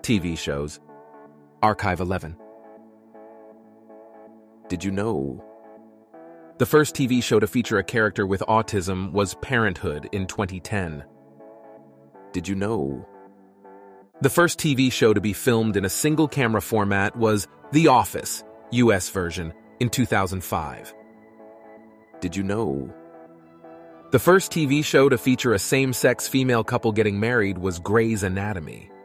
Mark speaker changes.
Speaker 1: TV shows. Archive 11. Did you know? The first TV show to feature a character with autism was Parenthood in 2010. Did you know? The first TV show to be filmed in a single camera format was The Office, US version, in 2005. Did you know? The first TV show to feature a same-sex female couple getting married was Grey's Anatomy.